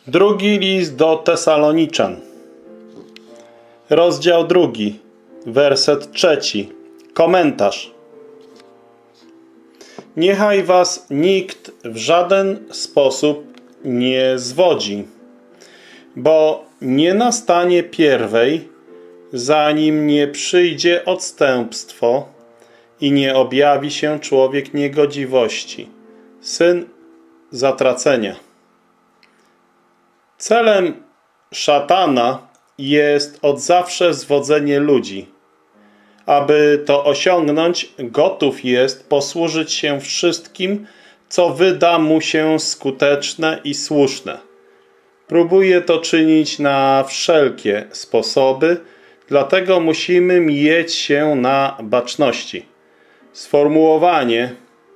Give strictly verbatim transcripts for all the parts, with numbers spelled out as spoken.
Drugi list do Tesaloniczan, rozdział drugi, werset trzeci, komentarz. Niechaj was nikt w żaden sposób nie zwodzi, bo nie nastanie pierwej, zanim nie przyjdzie odstępstwo i nie objawi się człowiek niegodziwości, syn zatracenia. Celem szatana jest od zawsze zwodzenie ludzi. Aby to osiągnąć, gotów jest posłużyć się wszystkim, co wyda mu się skuteczne i słuszne. Próbuje to czynić na wszelkie sposoby, dlatego musimy mieć się na baczności. Sformułowanie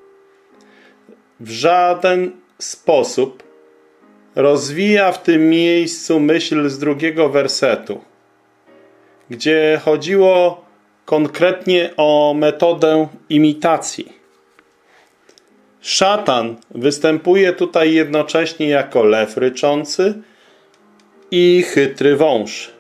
w żaden sposób rozwija w tym miejscu myśl z drugiego wersetu, gdzie chodziło konkretnie o metodę imitacji. Szatan występuje tutaj jednocześnie jako lew ryczący i chytry wąż.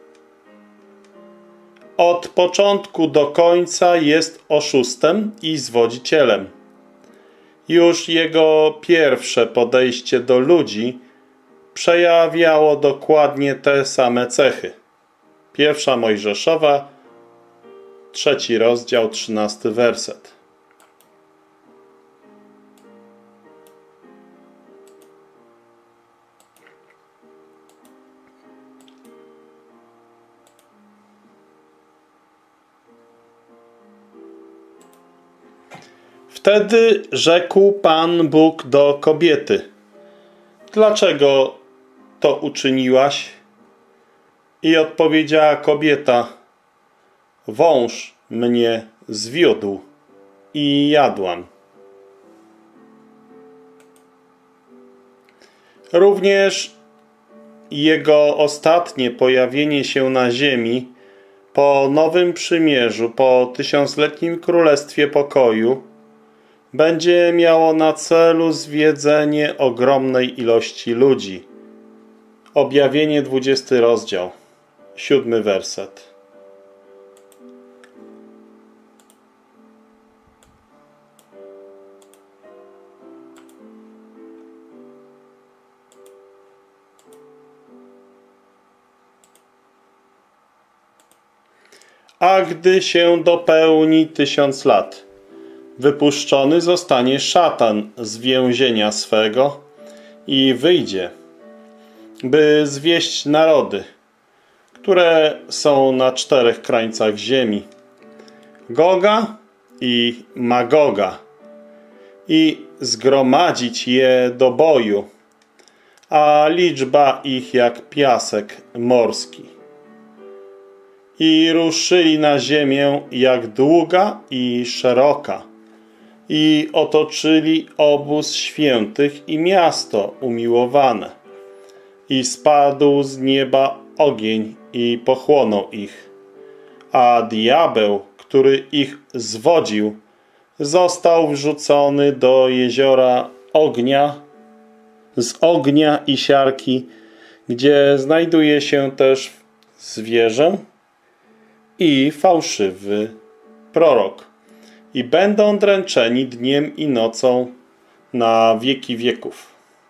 Od początku do końca jest oszustem i zwodzicielem. Już jego pierwsze podejście do ludzi przejawiało dokładnie te same cechy. Pierwsza Mojżeszowa, trzeci rozdział, trzynasty werset. Wtedy rzekł Pan Bóg do kobiety: dlaczego to uczyniłaś? I odpowiedziała kobieta: wąż mnie zwiódł i jadłam. Również jego ostatnie pojawienie się na ziemi po Nowym Przymierzu, po tysiącletnim Królestwie Pokoju będzie miało na celu zwiedzenie ogromnej ilości ludzi. Objawienie dwudziesty rozdział, siódmy werset. A gdy się dopełni tysiąc lat, wypuszczony zostanie szatan z więzienia swego i wyjdzie, by zwieść narody, które są na czterech krańcach ziemi, Goga i Magoga, i zgromadzić je do boju, a liczba ich jak piasek morski. I ruszyli na ziemię jak długa i szeroka, i otoczyli obóz świętych i miasto umiłowane. I spadł z nieba ogień i pochłonął ich. A diabeł, który ich zwodził, został wrzucony do jeziora ognia, z ognia i siarki, gdzie znajduje się też zwierzę i fałszywy prorok. I będą dręczeni dniem i nocą na wieki wieków.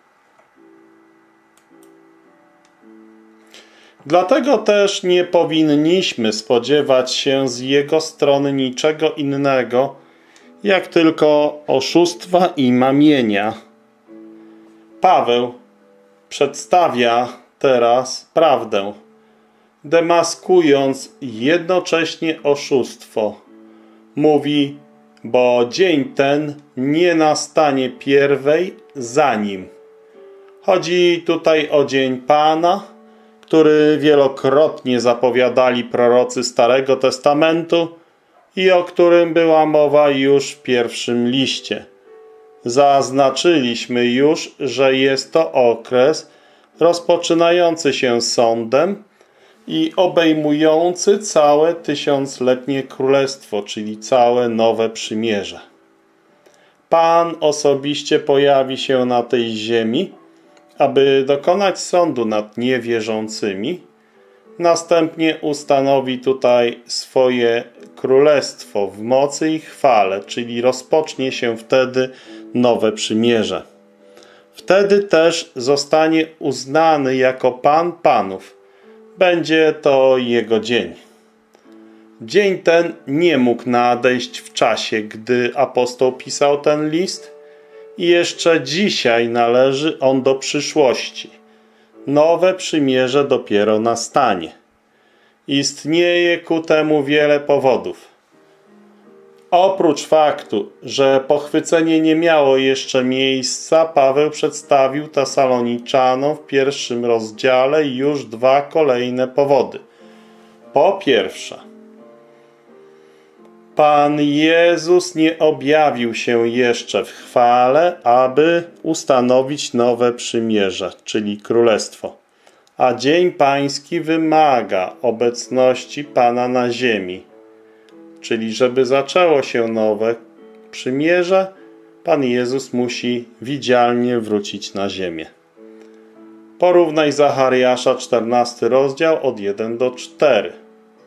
Dlatego też nie powinniśmy spodziewać się z jego strony niczego innego, jak tylko oszustwa i mamienia. Paweł przedstawia teraz prawdę, demaskując jednocześnie oszustwo. Mówi: bo dzień ten nie nastanie pierwej za nim. Chodzi tutaj o dzień Pana, który wielokrotnie zapowiadali prorocy Starego Testamentu i o którym była mowa już w pierwszym liście. Zaznaczyliśmy już, że jest to okres rozpoczynający się sądem i obejmujący całe tysiącletnie królestwo, czyli całe nowe przymierze. Pan osobiście pojawi się na tej ziemi aby dokonać sądu nad niewierzącymi. Następnie ustanowi tutaj swoje królestwo w mocy i chwale, czyli rozpocznie się wtedy nowe przymierze. Wtedy też zostanie uznany jako Pan Panów. Będzie to Jego dzień. Dzień ten nie mógł nadejść w czasie, gdy apostoł pisał ten list i jeszcze dzisiaj należy on do przyszłości. Nowe przymierze dopiero nastanie. Istnieje ku temu wiele powodów. Oprócz faktu, że pochwycenie nie miało jeszcze miejsca, Paweł przedstawił Tesaloniczanów w pierwszym rozdziale już dwa kolejne powody. Po pierwsze, Pan Jezus nie objawił się jeszcze w chwale, aby ustanowić nowe przymierze, czyli królestwo. A dzień pański wymaga obecności Pana na ziemi. Czyli żeby zaczęło się nowe przymierze, Pan Jezus musi widzialnie wrócić na ziemię. Porównaj Zachariasza czternasty rozdział od pierwszego do czwartego.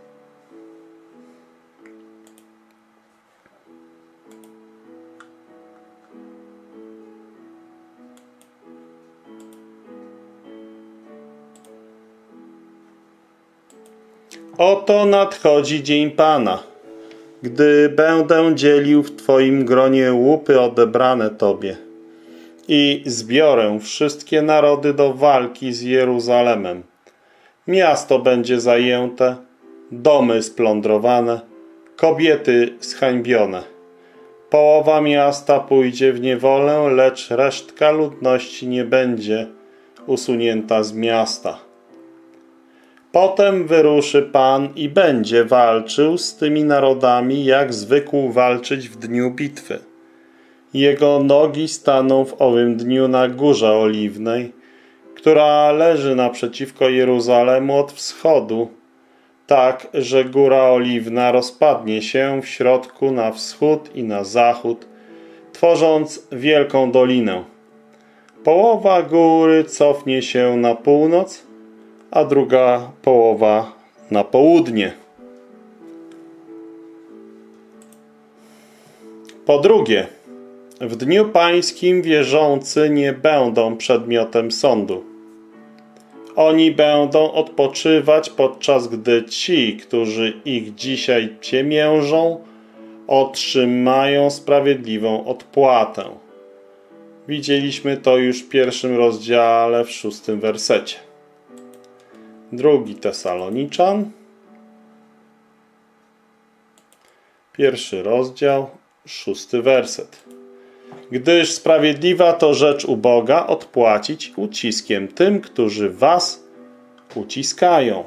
Oto nadchodzi dzień Pana, gdy będę dzielił w Twoim gronie łupy odebrane Tobie i zbiorę wszystkie narody do walki z Jeruzalemem. Miasto będzie zajęte, domy splądrowane, kobiety zhańbione. Połowa miasta pójdzie w niewolę, lecz resztka ludności nie będzie usunięta z miasta. Potem wyruszy Pan i będzie walczył z tymi narodami, jak zwykł walczyć w dniu bitwy. Jego nogi staną w owym dniu na Górze Oliwnej, która leży naprzeciwko Jeruzalemu od wschodu, tak, że Góra Oliwna rozpadnie się w środku na wschód i na zachód, tworząc wielką dolinę. Połowa góry cofnie się na północ, a druga połowa na południe. Po drugie, w dniu pańskim wierzący nie będą przedmiotem sądu. Oni będą odpoczywać, podczas gdy ci, którzy ich dzisiaj ciemiężą, otrzymają sprawiedliwą odpłatę. Widzieliśmy to już w pierwszym rozdziale, w szóstym wersecie. Drugi Tesaloniczan, pierwszy rozdział, szósty werset. Gdyż sprawiedliwa to rzecz u Boga odpłacić uciskiem tym, którzy was uciskają.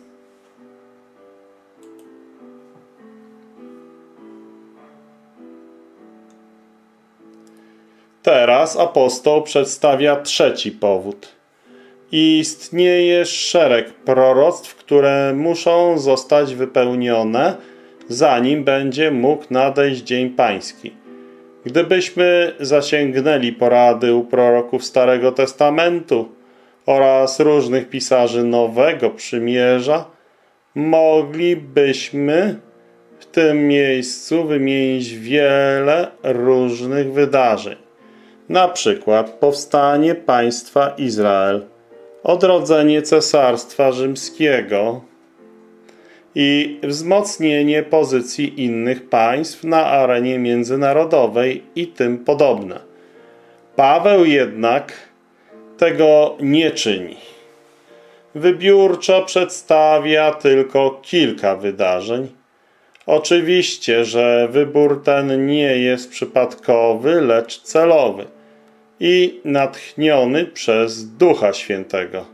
Teraz apostoł przedstawia trzeci powód. Istnieje szereg proroctw, które muszą zostać wypełnione, zanim będzie mógł nadejść dzień pański. Gdybyśmy zasięgnęli porady u proroków Starego Testamentu oraz różnych pisarzy Nowego Przymierza, moglibyśmy w tym miejscu wymienić wiele różnych wydarzeń. Na przykład powstanie państwa Izrael, odrodzenie Cesarstwa Rzymskiego i wzmocnienie pozycji innych państw na arenie międzynarodowej i tym podobne. Paweł jednak tego nie czyni. Wybiórczo przedstawia tylko kilka wydarzeń. Oczywiście, że wybór ten nie jest przypadkowy, lecz celowy i natchniony przez Ducha Świętego.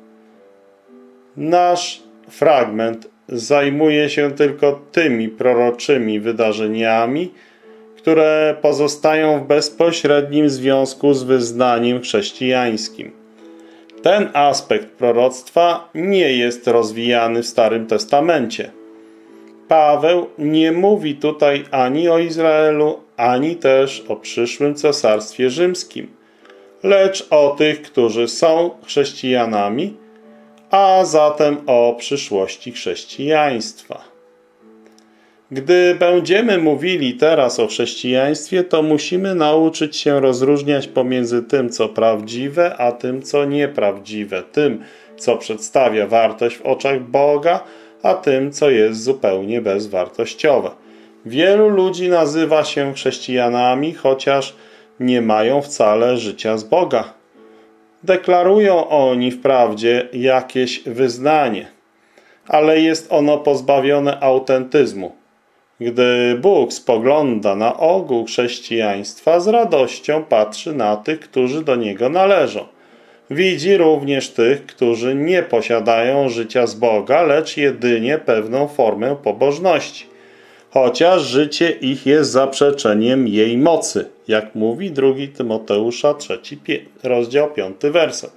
Nasz fragment zajmuje się tylko tymi proroczymi wydarzeniami, które pozostają w bezpośrednim związku z wyznaniem chrześcijańskim. Ten aspekt proroctwa nie jest rozwijany w Starym Testamencie. Paweł nie mówi tutaj ani o Izraelu, ani też o przyszłym Cesarstwie Rzymskim, lecz o tych, którzy są chrześcijanami, a zatem o przyszłości chrześcijaństwa. Gdy będziemy mówili teraz o chrześcijaństwie, to musimy nauczyć się rozróżniać pomiędzy tym, co prawdziwe, a tym, co nieprawdziwe, tym, co przedstawia wartość w oczach Boga, a tym, co jest zupełnie bezwartościowe. Wielu ludzi nazywa się chrześcijanami, chociaż nie mają wcale życia z Boga. Deklarują oni wprawdzie jakieś wyznanie, ale jest ono pozbawione autentyzmu. Gdy Bóg spogląda na ogół chrześcijaństwa, z radością patrzy na tych, którzy do Niego należą. Widzi również tych, którzy nie posiadają życia z Boga, lecz jedynie pewną formę pobożności, chociaż życie ich jest zaprzeczeniem jej mocy, jak mówi drugi Tymoteusza, trzeci rozdział, piąty werset.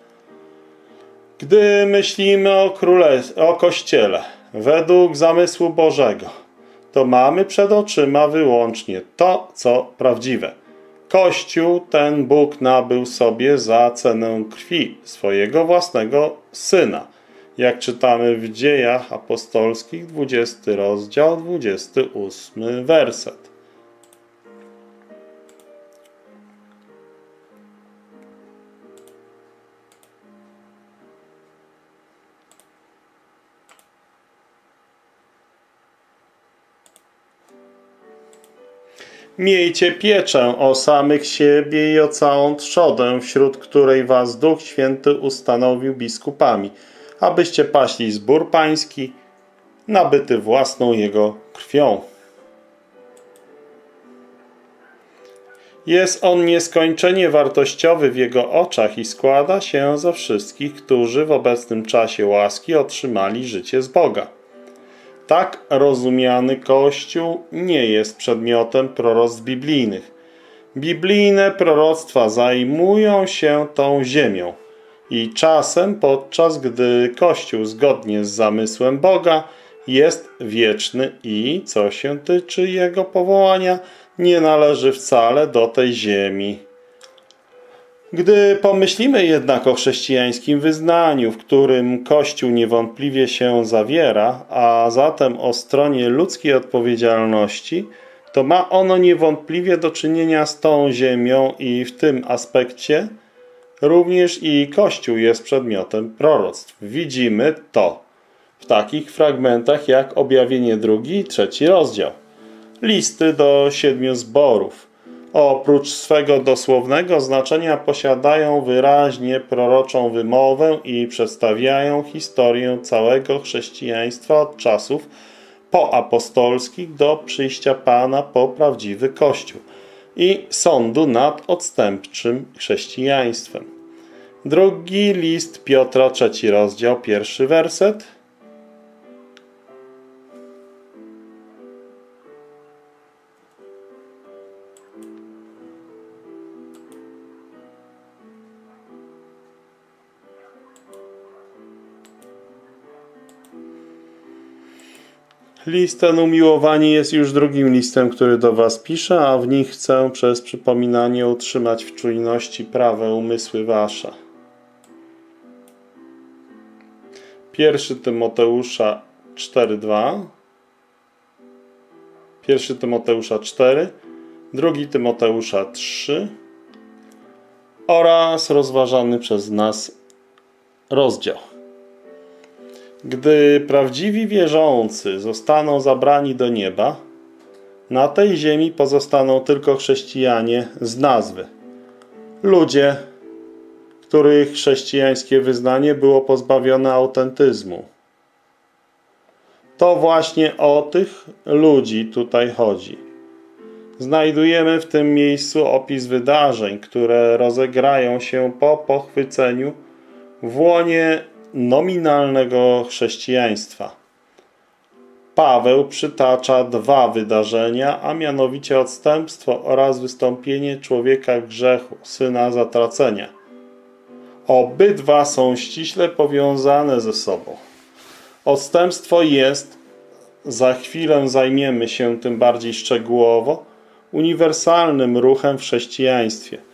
Gdy myślimy o, królestw, o Kościele według zamysłu Bożego, to mamy przed oczyma wyłącznie to, co prawdziwe. Kościół ten Bóg nabył sobie za cenę krwi swojego własnego Syna, jak czytamy w Dziejach Apostolskich, dwudziesty rozdział, dwudziesty ósmy werset. Miejcie pieczę o samych siebie i o całą trzodę, wśród której was Duch Święty ustanowił biskupami, abyście paśli zbór pański, nabyty własną Jego krwią. Jest on nieskończenie wartościowy w Jego oczach i składa się ze wszystkich, którzy w obecnym czasie łaski otrzymali życie z Boga. Tak rozumiany Kościół nie jest przedmiotem proroctw biblijnych. Biblijne proroctwa zajmują się tą ziemią i czasem, podczas gdy Kościół zgodnie z zamysłem Boga jest wieczny i, co się tyczy Jego powołania, nie należy wcale do tej ziemi. Gdy pomyślimy jednak o chrześcijańskim wyznaniu, w którym Kościół niewątpliwie się zawiera, a zatem o stronie ludzkiej odpowiedzialności, to ma ono niewątpliwie do czynienia z tą ziemią i w tym aspekcie również i Kościół jest przedmiotem proroctw. Widzimy to w takich fragmentach jak Objawienie drugi i trzeci rozdział. Listy do siedmiu zborów oprócz swego dosłownego znaczenia posiadają wyraźnie proroczą wymowę i przedstawiają historię całego chrześcijaństwa od czasów poapostolskich do przyjścia Pana po prawdziwy Kościół i sądu nad odstępczym chrześcijaństwem. Drugi list Piotra, trzeci rozdział, pierwszy werset. List ten, umiłowani, jest już drugim listem, który do was piszę, a w nich chcę przez przypominanie utrzymać w czujności prawe umysły wasze. Pierwszy Tymoteusza cztery, dwa, Pierwszy Tymoteusza cztery, drugi Tymoteusza trzy oraz rozważany przez nas rozdział. Gdy prawdziwi wierzący zostaną zabrani do nieba, na tej ziemi pozostaną tylko chrześcijanie z nazwy. Ludzie, których chrześcijańskie wyznanie było pozbawione autentyzmu. To właśnie o tych ludzi tutaj chodzi. Znajdujemy w tym miejscu opis wydarzeń, które rozegrają się po pochwyceniu w łonie nominalnego chrześcijaństwa. Paweł przytacza dwa wydarzenia, a mianowicie odstępstwo oraz wystąpienie człowieka grzechu, syna zatracenia. Obydwa są ściśle powiązane ze sobą. Odstępstwo jest, za chwilę zajmiemy się tym bardziej szczegółowo, uniwersalnym ruchem w chrześcijaństwie.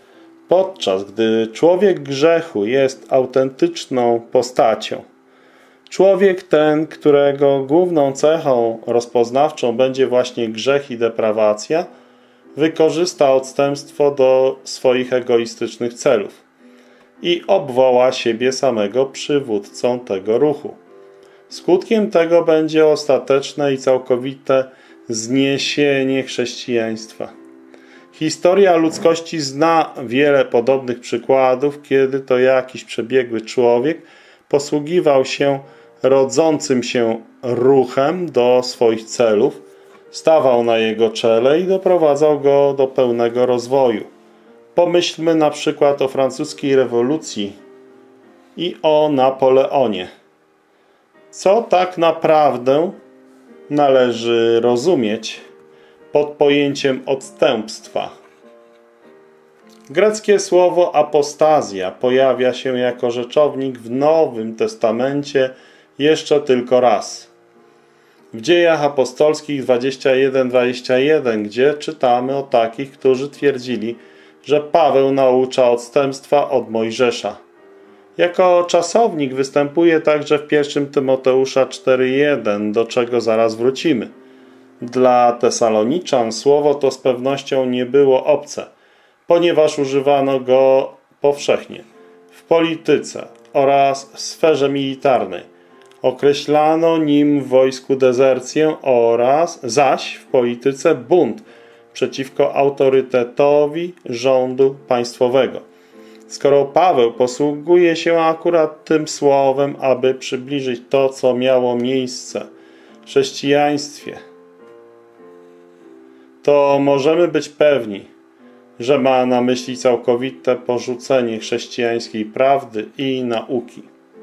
podczas gdy człowiek grzechu jest autentyczną postacią. Człowiek ten, którego główną cechą rozpoznawczą będzie właśnie grzech i deprawacja, wykorzysta odstępstwo do swoich egoistycznych celów i obwoła siebie samego przywódcą tego ruchu. Skutkiem tego będzie ostateczne i całkowite zniesienie chrześcijaństwa. Historia ludzkości zna wiele podobnych przykładów, kiedy to jakiś przebiegły człowiek posługiwał się rodzącym się ruchem do swoich celów, stawał na jego czele i doprowadzał go do pełnego rozwoju. Pomyślmy na przykład o francuskiej rewolucji i o Napoleonie. Co tak naprawdę należy rozumieć pod pojęciem odstępstwa? Greckie słowo apostazja pojawia się jako rzeczownik w Nowym Testamencie jeszcze tylko raz. W Dziejach Apostolskich dwadzieścia jeden dwadzieścia jeden, gdzie czytamy o takich, którzy twierdzili, że Paweł naucza odstępstwa od Mojżesza. Jako czasownik występuje także w pierwszym Tymoteusza cztery jeden, do czego zaraz wrócimy. Dla Tesaloniczan słowo to z pewnością nie było obce, ponieważ używano go powszechnie w polityce oraz w sferze militarnej. Określano nim w wojsku dezercję oraz zaś w polityce bunt przeciwko autorytetowi rządu państwowego. Skoro Paweł posługuje się akurat tym słowem, aby przybliżyć to, co miało miejsce w chrześcijaństwie, to możemy być pewni, że ma na myśli całkowite porzucenie chrześcijańskiej prawdy i nauki.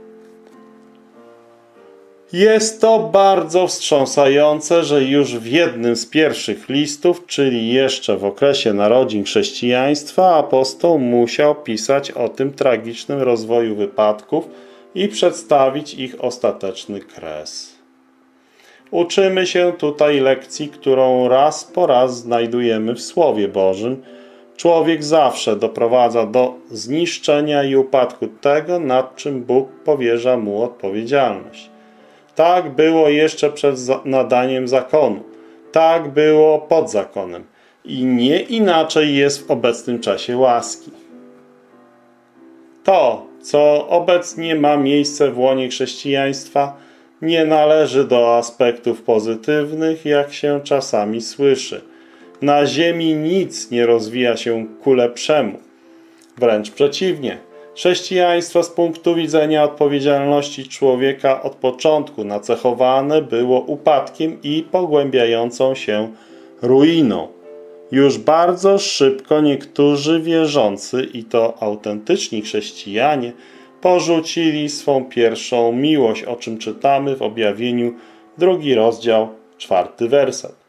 Jest to bardzo wstrząsające, że już w jednym z pierwszych listów, czyli jeszcze w okresie narodzin chrześcijaństwa, apostoł musiał pisać o tym tragicznym rozwoju wypadków i przedstawić ich ostateczny kres. Uczymy się tutaj lekcji, którą raz po raz znajdujemy w Słowie Bożym. Człowiek zawsze doprowadza do zniszczenia i upadku tego, nad czym Bóg powierza mu odpowiedzialność. Tak było jeszcze przed nadaniem zakonu. Tak było pod zakonem. I nie inaczej jest w obecnym czasie łaski. To, co obecnie ma miejsce w łonie chrześcijaństwa, nie należy do aspektów pozytywnych, jak się czasami słyszy. Na ziemi nic nie rozwija się ku lepszemu. Wręcz przeciwnie. Chrześcijaństwo z punktu widzenia odpowiedzialności człowieka od początku nacechowane było upadkiem i pogłębiającą się ruiną. Już bardzo szybko niektórzy wierzący, i to autentyczni chrześcijanie, porzucili swą pierwszą miłość, o czym czytamy w Objawieniu, drugi rozdział, czwarty werset.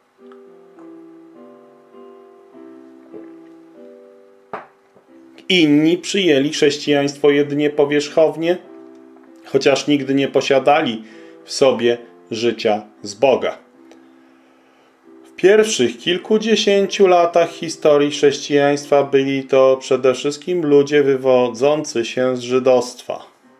Inni przyjęli chrześcijaństwo jedynie powierzchownie, chociaż nigdy nie posiadali w sobie życia z Boga. W pierwszych kilkudziesięciu latach historii chrześcijaństwa byli to przede wszystkim ludzie wywodzący się z żydostwa.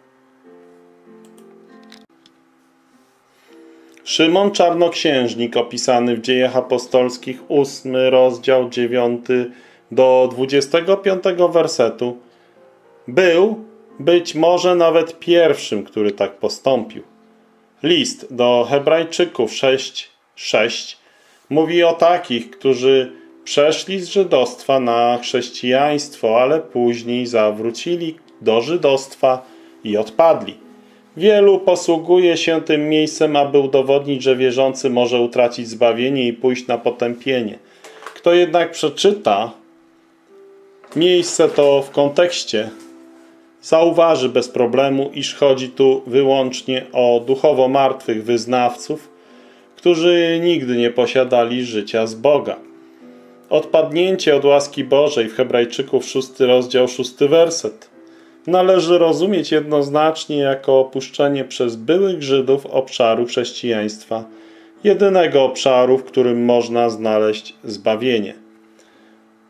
Szymon Czarnoksiężnik, opisany w Dziejach Apostolskich, ósmy rozdział, dziewiąty do dwudziestego piątego wersetu, był być może nawet pierwszym, który tak postąpił. List do Hebrajczyków sześć sześć mówi o takich, którzy przeszli z żydostwa na chrześcijaństwo, ale później zawrócili do żydostwa i odpadli. Wielu posługuje się tym miejscem, aby udowodnić, że wierzący może utracić zbawienie i pójść na potępienie. Kto jednak przeczyta miejsce to w kontekście, zauważy bez problemu, iż chodzi tu wyłącznie o duchowo martwych wyznawców, którzy nigdy nie posiadali życia z Boga. Odpadnięcie od łaski Bożej w Hebrajczyków szósty rozdział, szósty werset należy rozumieć jednoznacznie jako opuszczenie przez byłych Żydów obszaru chrześcijaństwa, jedynego obszaru, w którym można znaleźć zbawienie.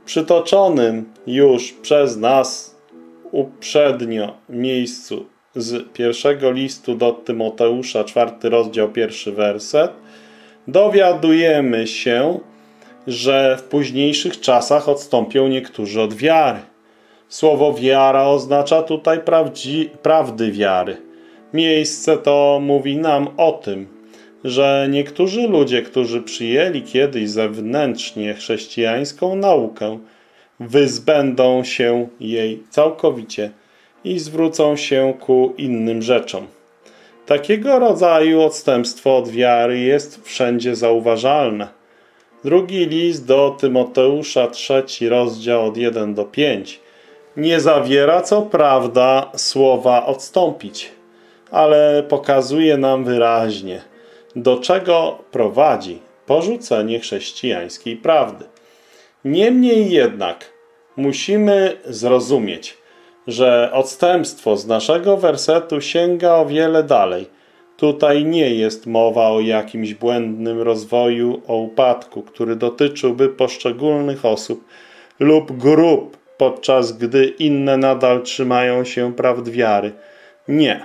przytoczonym już przez nas uprzednio miejscu z pierwszego listu do Tymoteusza, czwarty rozdział, pierwszy werset, dowiadujemy się, że w późniejszych czasach odstąpią niektórzy od wiary. Słowo wiara oznacza tutaj prawdzi, prawdy wiary. Miejsce to mówi nam o tym, że niektórzy ludzie, którzy przyjęli kiedyś zewnętrznie chrześcijańską naukę, wyzbędą się jej całkowicie i zwrócą się ku innym rzeczom. Takiego rodzaju odstępstwo od wiary jest wszędzie zauważalne. Drugi list do Tymoteusza, trzeci rozdział od pierwszego do piątego, nie zawiera co prawda słowa odstąpić, ale pokazuje nam wyraźnie, do czego prowadzi porzucenie chrześcijańskiej prawdy. Niemniej jednak musimy zrozumieć, że odstępstwo z naszego wersetu sięga o wiele dalej. Tutaj nie jest mowa o jakimś błędnym rozwoju, o upadku, który dotyczyłby poszczególnych osób lub grup, podczas gdy inne nadal trzymają się prawd wiary. Nie.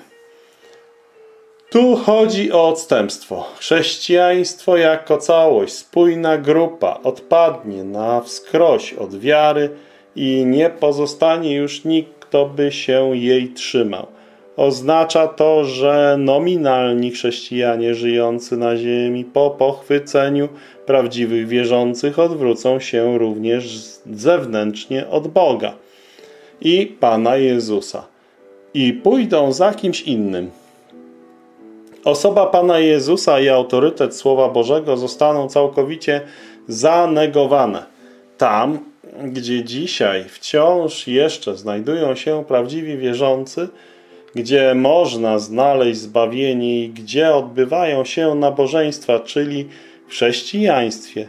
Tu chodzi o odstępstwo. Chrześcijaństwo jako całość, spójna grupa, odpadnie na wskroś od wiary i nie pozostanie już nikt, kto by się jej trzymał. Oznacza to, że nominalni chrześcijanie żyjący na ziemi po pochwyceniu prawdziwych wierzących odwrócą się również zewnętrznie od Boga i Pana Jezusa i pójdą za kimś innym. Osoba Pana Jezusa i autorytet Słowa Bożego zostaną całkowicie zanegowane. Tam, gdzie dzisiaj wciąż jeszcze znajdują się prawdziwi wierzący, gdzie można znaleźć zbawienie i gdzie odbywają się nabożeństwa, czyli w chrześcijaństwie,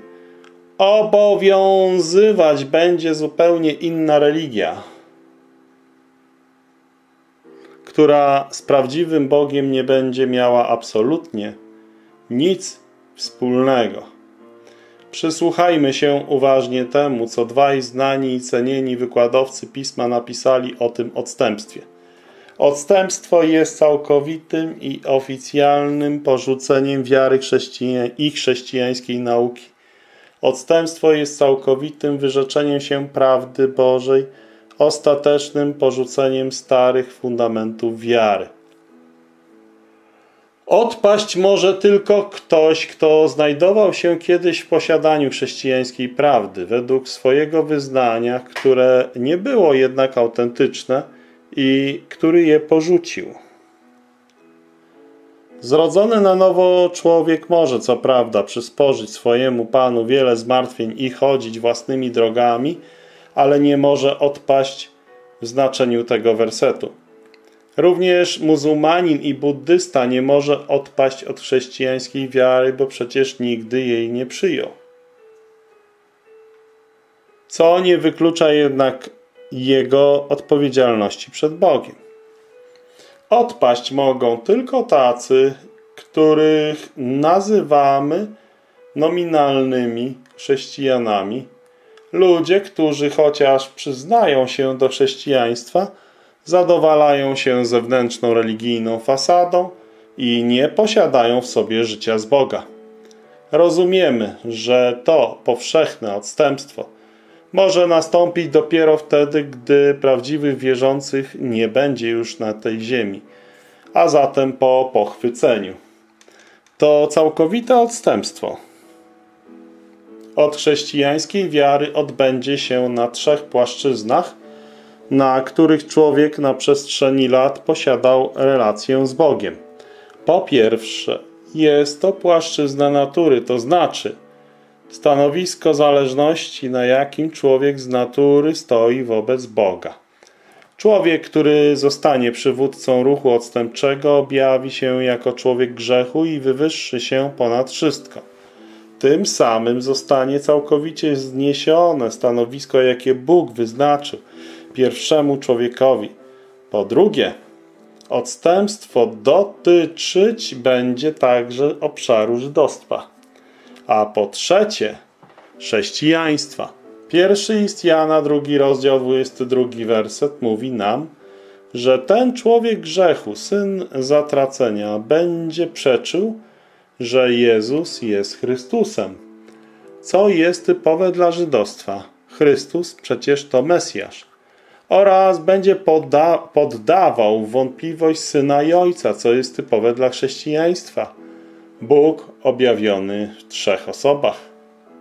obowiązywać będzie zupełnie inna religia, która z prawdziwym Bogiem nie będzie miała absolutnie nic wspólnego. Przysłuchajmy się uważnie temu, co dwaj znani i cenieni wykładowcy Pisma napisali o tym odstępstwie. Odstępstwo jest całkowitym i oficjalnym porzuceniem wiary chrześcija i chrześcijańskiej nauki. Odstępstwo jest całkowitym wyrzeczeniem się prawdy Bożej, ostatecznym porzuceniem starych fundamentów wiary. Odpaść może tylko ktoś, kto znajdował się kiedyś w posiadaniu chrześcijańskiej prawdy według swojego wyznania, które nie było jednak autentyczne i który je porzucił. Zrodzony na nowo człowiek może, co prawda, przysporzyć swojemu Panu wiele zmartwień i chodzić własnymi drogami, ale nie może odpaść w znaczeniu tego wersetu. Również muzułmanin i buddysta nie może odpaść od chrześcijańskiej wiary, bo przecież nigdy jej nie przyjął. Co nie wyklucza jednak jego odpowiedzialności przed Bogiem. Odpaść mogą tylko tacy, których nazywamy nominalnymi chrześcijanami, ludzie, którzy chociaż przyznają się do chrześcijaństwa, zadowalają się zewnętrzną religijną fasadą i nie posiadają w sobie życia z Boga. Rozumiemy, że to powszechne odstępstwo może nastąpić dopiero wtedy, gdy prawdziwych wierzących nie będzie już na tej ziemi, a zatem po pochwyceniu. To całkowite odstępstwo od chrześcijańskiej wiary odbędzie się na trzech płaszczyznach, na których człowiek na przestrzeni lat posiadał relację z Bogiem. Po pierwsze, jest to płaszczyzna natury, to znaczy stanowisko zależności, na jakim człowiek z natury stoi wobec Boga. Człowiek, który zostanie przywódcą ruchu odstępczego, objawi się jako człowiek grzechu i wywyższy się ponad wszystko. Tym samym zostanie całkowicie zniesione stanowisko, jakie Bóg wyznaczył pierwszemu człowiekowi. Po drugie, odstępstwo dotyczyć będzie także obszaru żydostwa. A po trzecie, chrześcijaństwa. Pierwszy list Jana, drugi rozdział, dwudziesty drugi werset mówi nam, że ten człowiek grzechu, syn zatracenia, będzie przeczył, że Jezus jest Chrystusem. Co jest typowe dla żydostwa? Chrystus przecież to Mesjasz. Oraz będzie podda poddawał wątpliwość Syna i Ojca, co jest typowe dla chrześcijaństwa. Bóg objawiony w trzech osobach.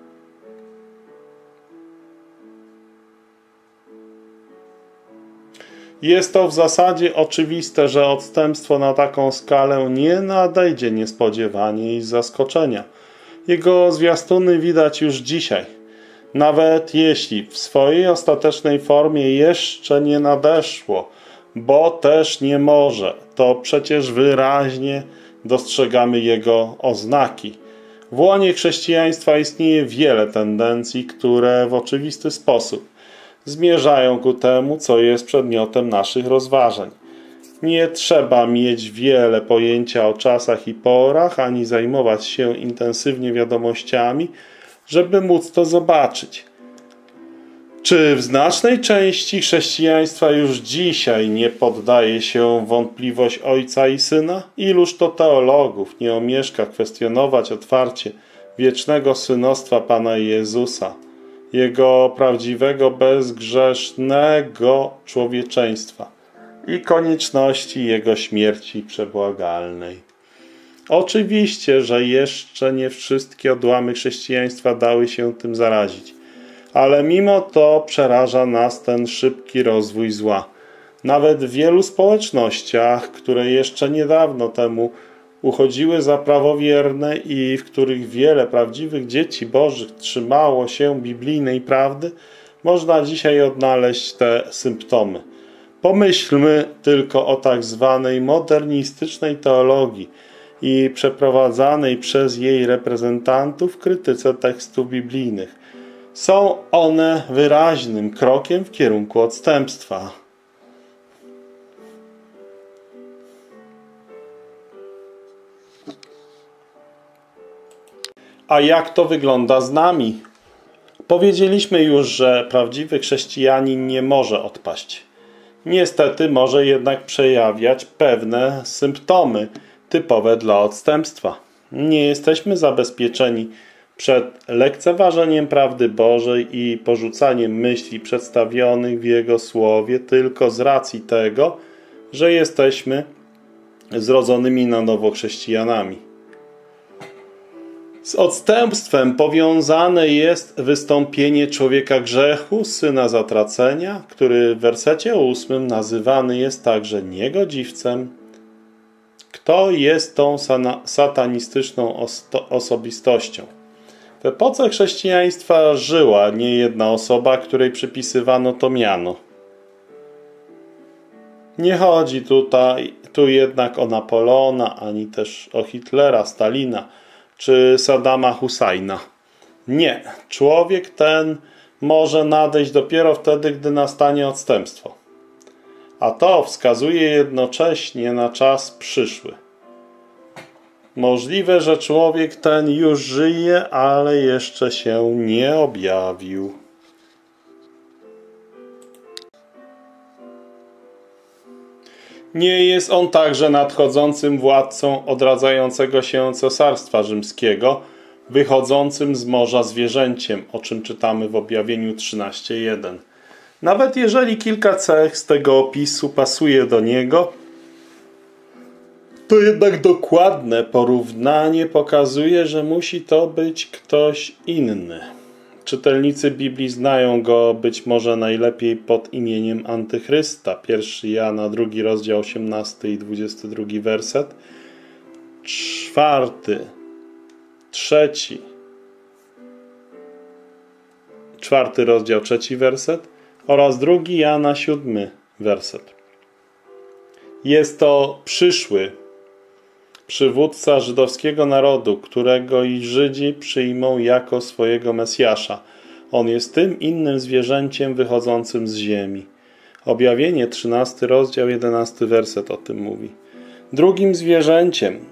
Jest to w zasadzie oczywiste, że odstępstwo na taką skalę nie nadejdzie niespodziewanie i z zaskoczenia. Jego zwiastuny widać już dzisiaj. Nawet jeśli w swojej ostatecznej formie jeszcze nie nadeszło, bo też nie może, to przecież wyraźnie dostrzegamy jego oznaki. W łonie chrześcijaństwa istnieje wiele tendencji, które w oczywisty sposób zmierzają ku temu, co jest przedmiotem naszych rozważań. Nie trzeba mieć wiele pojęcia o czasach i porach, ani zajmować się intensywnie wiadomościami, żeby móc to zobaczyć. Czy w znacznej części chrześcijaństwa już dzisiaj nie poddaje się wątpliwość Ojca i Syna? Iluż to teologów nie omieszka kwestionować otwarcie wiecznego synostwa Pana Jezusa, Jego prawdziwego, bezgrzesznego człowieczeństwa i konieczności Jego śmierci przebłagalnej. Oczywiście, że jeszcze nie wszystkie odłamy chrześcijaństwa dały się tym zarazić, ale mimo to przeraża nas ten szybki rozwój zła. Nawet w wielu społecznościach, które jeszcze niedawno temu uchodziły za prawowierne i w których wiele prawdziwych dzieci bożych trzymało się biblijnej prawdy, można dzisiaj odnaleźć te symptomy. Pomyślmy tylko o tak zwanej modernistycznej teologii i przeprowadzanej przez jej reprezentantów krytyce tekstów biblijnych. Są one wyraźnym krokiem w kierunku odstępstwa. A jak to wygląda z nami? Powiedzieliśmy już, że prawdziwy chrześcijanin nie może odpaść. Niestety może jednak przejawiać pewne symptomy typowe dla odstępstwa. Nie jesteśmy zabezpieczeni przed lekceważeniem prawdy Bożej i porzucaniem myśli przedstawionych w Jego Słowie tylko z racji tego, że jesteśmy zrodzonymi na nowo chrześcijanami. Z odstępstwem powiązane jest wystąpienie człowieka grzechu, syna zatracenia, który w wersecie ósmym nazywany jest także niegodziwcem. Kto jest tą satanistyczną osobistością? W epoce chrześcijaństwa żyła niejedna osoba, której przypisywano to miano. Nie chodzi tutaj tu jednak o Napoleona, ani też o Hitlera, Stalina, czy Saddama Husajna. Nie. Człowiek ten może nadejść dopiero wtedy, gdy nastanie odstępstwo. A to wskazuje jednocześnie na czas przyszły. Możliwe, że człowiek ten już żyje, ale jeszcze się nie objawił. Nie jest on także nadchodzącym władcą odradzającego się cesarstwa rzymskiego, wychodzącym z morza zwierzęciem, o czym czytamy w objawieniu trzynaście jeden. Nawet jeżeli kilka cech z tego opisu pasuje do niego, to jednak dokładne porównanie pokazuje, że musi to być ktoś inny. Czytelnicy Biblii znają go być może najlepiej pod imieniem Antychrysta. Pierwszy Jana, drugi rozdział, osiemnasty i dwudziesty drugi werset. Czwarty, trzeci, czwarty rozdział, trzeci werset oraz drugi Jana, siódmy werset. Jest to przyszły przywódca żydowskiego narodu, którego i Żydzi przyjmą jako swojego Mesjasza. On jest tym innym zwierzęciem wychodzącym z ziemi. Objawienie, trzynasty rozdział, jedenasty werset o tym mówi. Drugim zwierzęciem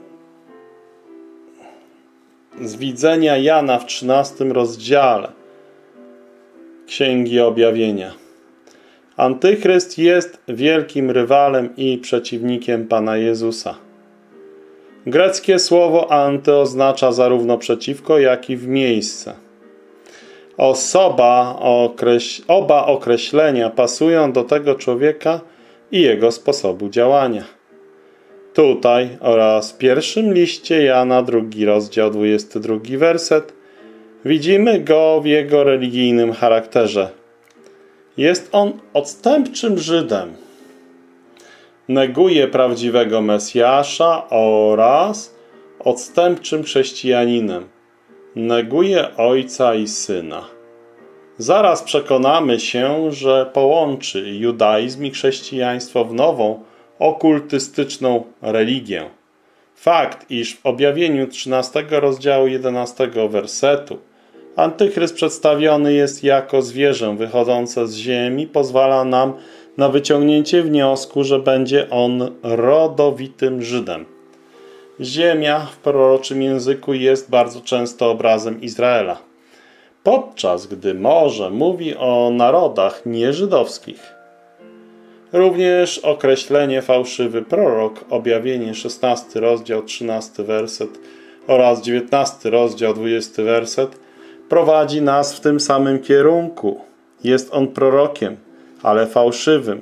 z widzenia Jana w trzynastym rozdziale Księgi Objawienia. Antychryst jest wielkim rywalem i przeciwnikiem Pana Jezusa. Greckie słowo anty oznacza zarówno przeciwko, jak i w miejsce. Osoba, okreś... Oba określenia pasują do tego człowieka i jego sposobu działania. Tutaj oraz w pierwszym liście Jana, drugi rozdział, dwudziesty drugi werset, widzimy go w jego religijnym charakterze. Jest on odstępczym Żydem. Neguje prawdziwego Mesjasza oraz odstępczym chrześcijaninem. Neguje Ojca i Syna. Zaraz przekonamy się, że połączy judaizm i chrześcijaństwo w nową, okultystyczną religię. Fakt, iż w objawieniu trzynastego rozdziału jedenastego wersetu Antychryst przedstawiony jest jako zwierzę wychodzące z ziemi, pozwala nam na wyciągnięcie wniosku, że będzie on rodowitym Żydem. Ziemia w proroczym języku jest bardzo często obrazem Izraela, podczas gdy morze mówi o narodach nieżydowskich. Również określenie fałszywy prorok, objawienie szesnasty rozdział, trzynasty werset oraz dziewiętnasty rozdział, dwudziesty werset prowadzi nas w tym samym kierunku. Jest on prorokiem, ale fałszywym.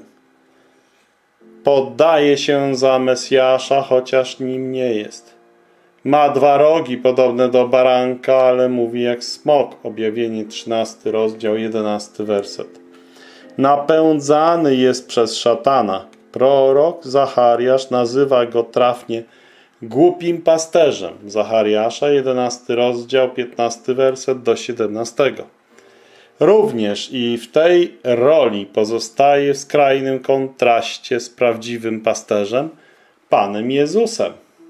Poddaje się za Mesjasza, chociaż nim nie jest. Ma dwa rogi podobne do baranka, ale mówi jak smok. Objawienie trzynasty rozdział, jedenasty werset. Napędzany jest przez szatana. Prorok Zachariasz nazywa go trafnie głupim pasterzem. Zachariasza, jedenasty rozdział, piętnasty werset do siedemnastego. Również i w tej roli pozostaje w skrajnym kontraście z prawdziwym pasterzem, Panem Jezusem.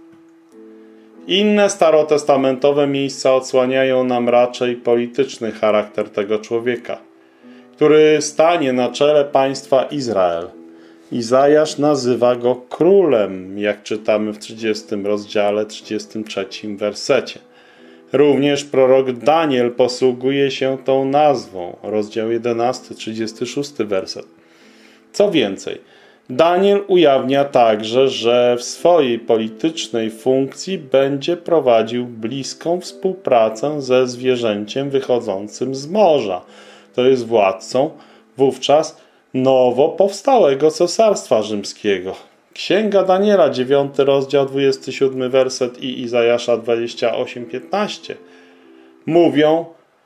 Inne starotestamentowe miejsca odsłaniają nam raczej polityczny charakter tego człowieka, który stanie na czele państwa Izrael. Izajasz nazywa go królem, jak czytamy w trzydziestym rozdziale, trzydziestym trzecim wersecie. Również prorok Daniel posługuje się tą nazwą, rozdział jedenasty, trzydziesty szósty werset. Co więcej, Daniel ujawnia także, że w swojej politycznej funkcji będzie prowadził bliską współpracę ze zwierzęciem wychodzącym z morza, to jest władcą wówczas nowo powstałego Cesarstwa Rzymskiego. Księga Daniela, dziewiąty rozdział, dwudziesty siódmy werset i Izajasza dwadzieścia osiem, piętnaście mówią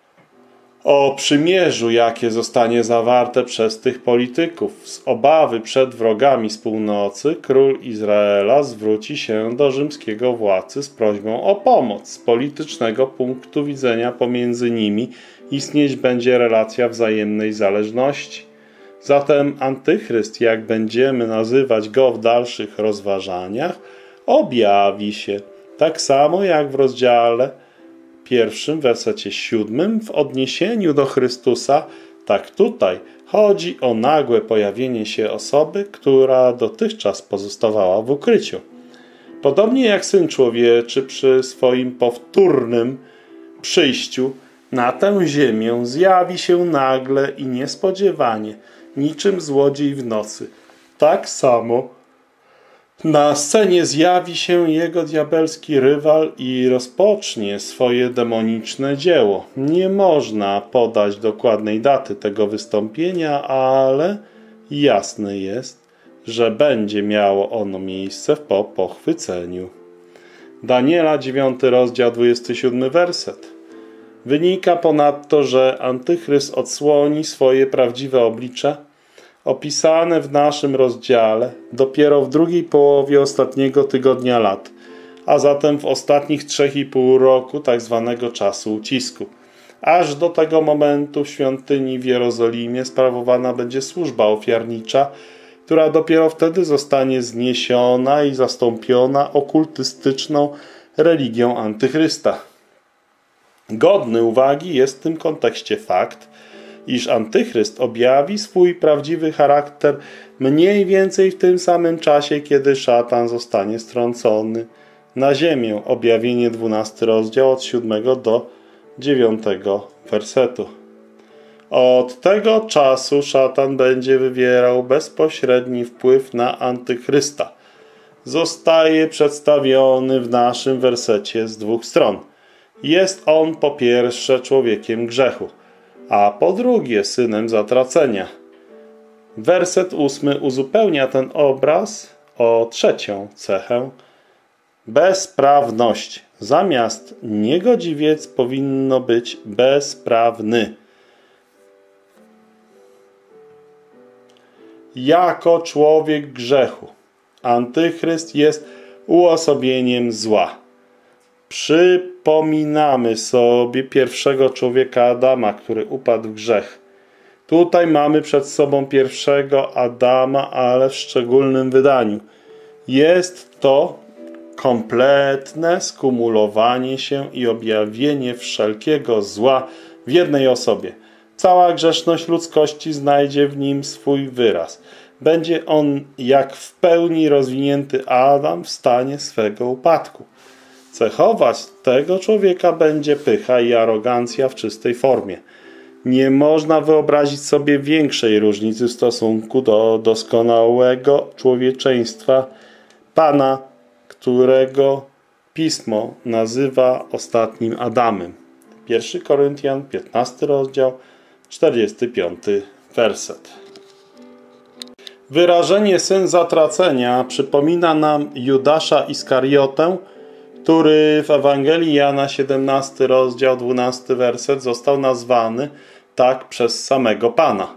o przymierzu, jakie zostanie zawarte przez tych polityków. Z obawy przed wrogami z północy król Izraela zwróci się do rzymskiego władcy z prośbą o pomoc. Z politycznego punktu widzenia pomiędzy nimi istnieć będzie relacja wzajemnej zależności. Zatem Antychryst, jak będziemy nazywać go w dalszych rozważaniach, objawi się tak samo jak w rozdziale pierwszym, wersecie siódmym, w odniesieniu do Chrystusa, tak tutaj chodzi o nagłe pojawienie się osoby, która dotychczas pozostawała w ukryciu. Podobnie jak Syn Człowieczy przy swoim powtórnym przyjściu na tę ziemię zjawi się nagle i niespodziewanie, niczym złodziej w nocy. Tak samo na scenie zjawi się jego diabelski rywal i rozpocznie swoje demoniczne dzieło. Nie można podać dokładnej daty tego wystąpienia, ale jasne jest, że będzie miało ono miejsce po pochwyceniu. Daniela, dziewiąty rozdział, dwudziesty siódmy werset. Wynika ponadto, że Antychryst odsłoni swoje prawdziwe oblicze, opisane w naszym rozdziale, dopiero w drugiej połowie ostatniego tygodnia lat, a zatem w ostatnich trzech i pół roku tak zwanego czasu ucisku. Aż do tego momentu w świątyni w Jerozolimie sprawowana będzie służba ofiarnicza, która dopiero wtedy zostanie zniesiona i zastąpiona okultystyczną religią Antychrysta. Godny uwagi jest w tym kontekście fakt, iż Antychryst objawi swój prawdziwy charakter mniej więcej w tym samym czasie, kiedy szatan zostanie strącony na ziemię. Objawienie dwunasty rozdział od siódmego do dziewiątego wersetu. Od tego czasu szatan będzie wywierał bezpośredni wpływ na Antychrysta. Zostaje przedstawiony w naszym wersecie z dwóch stron. Jest on po pierwsze człowiekiem grzechu, a po drugie synem zatracenia. Werset ósmy uzupełnia ten obraz o trzecią cechę. Bezprawność. Zamiast niegodziwiec powinno być bezprawny. Jako człowiek grzechu, Antychryst jest uosobieniem zła. Przypominamy sobie pierwszego człowieka Adama, który upadł w grzech. Tutaj mamy przed sobą pierwszego Adama, ale w szczególnym wydaniu. Jest to kompletne skumulowanie się i objawienie wszelkiego zła w jednej osobie. Cała grzeszność ludzkości znajdzie w nim swój wyraz. Będzie on jak w pełni rozwinięty Adam w stanie swego upadku. Cechować tego człowieka będzie pycha i arogancja w czystej formie. Nie można wyobrazić sobie większej różnicy w stosunku do doskonałego człowieczeństwa Pana, którego Pismo nazywa ostatnim Adamem. pierwszy Koryntian, piętnasty rozdział, czterdziesty piąty werset. Wyrażenie syn zatracenia przypomina nam Judasza Iskariotę, który w Ewangelii Jana, siedemnasty rozdział, dwunasty werset został nazwany tak przez samego Pana.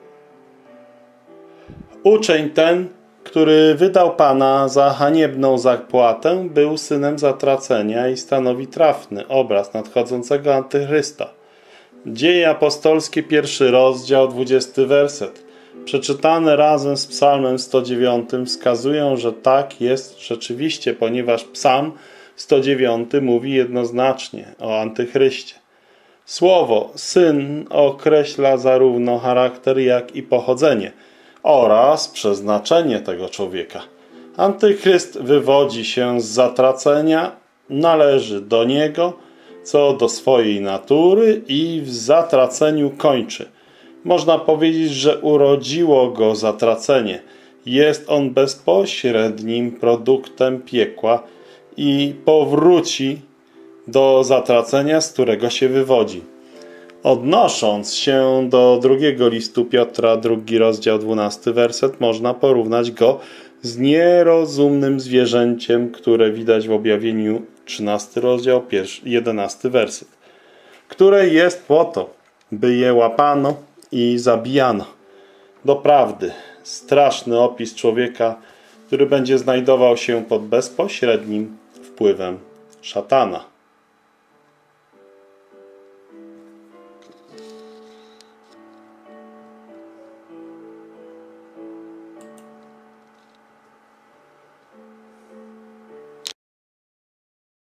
Uczeń ten, który wydał Pana za haniebną zapłatę, był synem zatracenia i stanowi trafny obraz nadchodzącego Antychrysta. Dzieje apostolskie, pierwszy rozdział, dwudziesty werset, przeczytane razem z psalmem sto dziewiątym, wskazują, że tak jest rzeczywiście, ponieważ psalm sto dziewiąty mówi jednoznacznie o Antychryście. Słowo syn określa zarówno charakter, jak i pochodzenie oraz przeznaczenie tego człowieka. Antychryst wywodzi się z zatracenia, należy do niego co do swojej natury i w zatraceniu kończy. Można powiedzieć, że urodziło go zatracenie. Jest on bezpośrednim produktem piekła i powróci do zatracenia, z którego się wywodzi. Odnosząc się do drugiego listu Piotra, drugi rozdział, dwunasty werset, można porównać go z nierozumnym zwierzęciem, które widać w objawieniu, trzynasty rozdział, jedenasty werset, które jest po to, by je łapano i zabijano. Doprawdy, straszny opis człowieka, który będzie znajdował się pod bezpośrednim wpływem szatana.